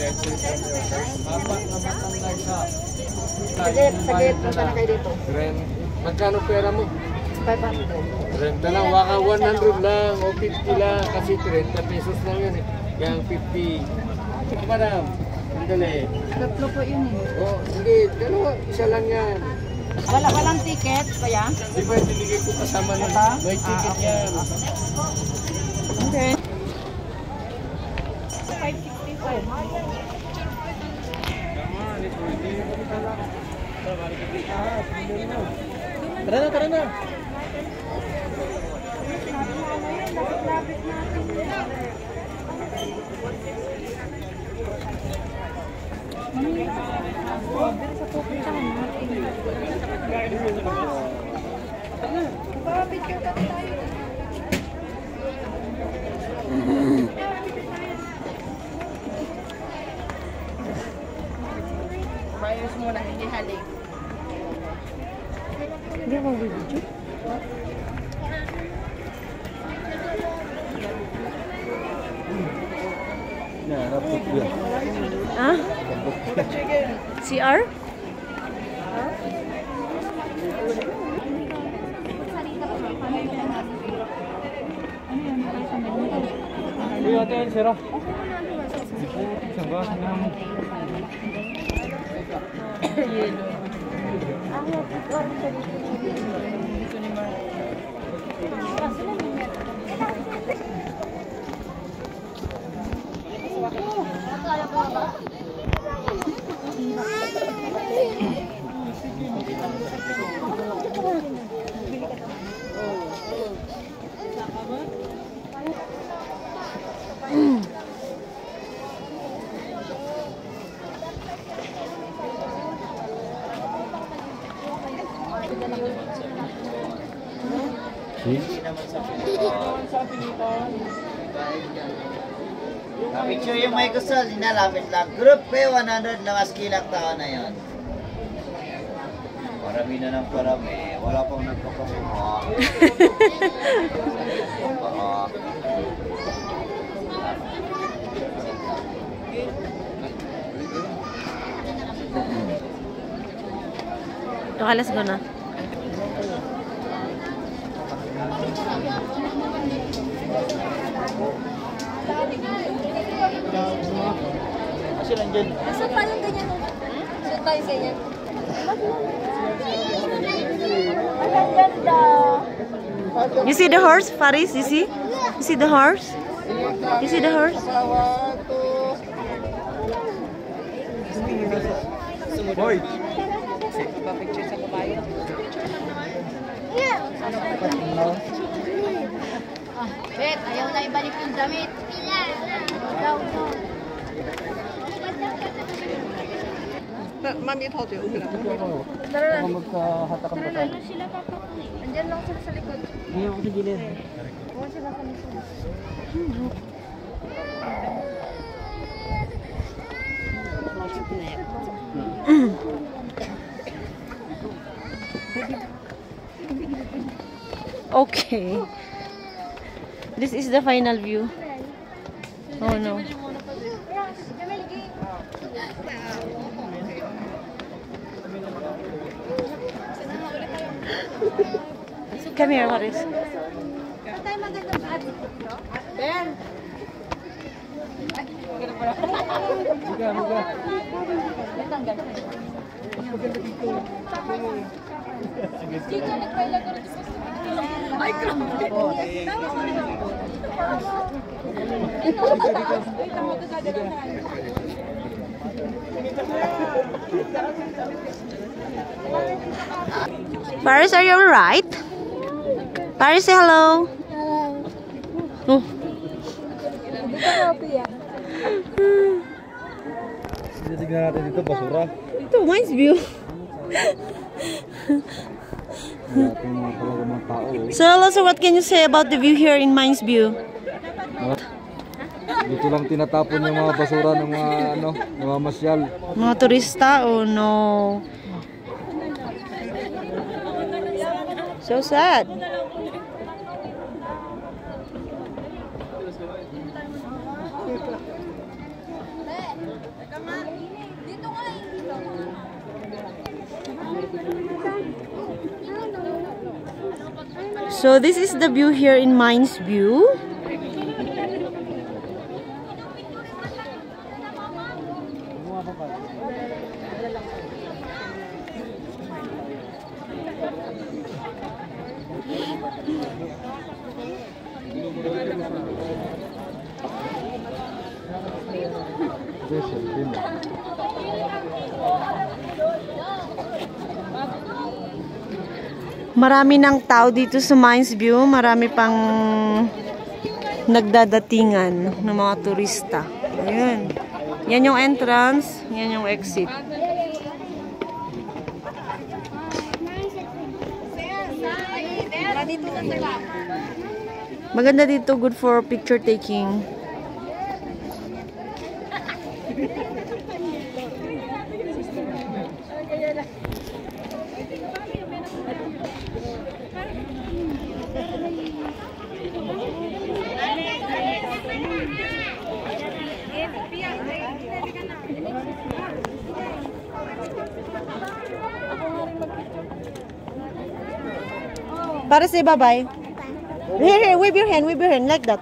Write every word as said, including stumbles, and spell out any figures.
Sagit, sagit. Punta na kayo dito. Magkano pera mo? five hundred. thirty lang, waka one hundred lang o fifty lang kasi thirty pesos lang yun eh. Yang fifty. Madam, sandali. Tatlo po yun eh. Oh, hindi, dalawa, isa lang yan. Wala, walang ticket, kaya? Di ba, binigay ko kasama na may ticket yan. Okay. five sixty-five. Tara na, tara na. Mayos muna, hindi halik. Hindi mo video? Ah? C R? Iya, ate, sira. Isang gas na mo. Yelo. Picture yung may gusto, linalapit lang. Group P one hundred na mas kilang tao na yon. Parami na ng parami. Wala pang nagpapakuha. Nakalas ko na. Kasi lang dyan. Saan tayong ganyan? Saan tayong ganyan? Ang ganda. You see the horse, Faris? You see? You see the horse? You see the horse? Hoy! Picture sa kabayo. Bet, ayaw na ibalik yung damit. Daw, daw. Mami, ito ito. Tara na. Magkahatakan pa tayo. Sila papakunin. Andyan lang sila sa likod. Hindi ako sa gilid. Huwag sila sa likod. Okay. This is the final view. Oh no. Come here, Faris. Ben! Buka, buka. Ay, grabe. Paris, are you alright? Paris, say hello. Oh. Tignan natin dito, basura. Ito, Mines View. So, Alonso, what can you say about the view here in Mines View? Dito lang tinatapon yung mga basura ng mga ano, mga masyal. Mga turista, oh no. So sad. Teka nga. Dito nga eh. Dito. So this is the view here in Mines View. Marami ng tao dito sa Mines View. Marami pang nagdadatingan ng mga turista. Ayun. Yan yung entrance. Yan yung exit. Maganda dito. Good for picture taking. Para say bye-bye. Here, here, wave your hand, wave your hand, like that.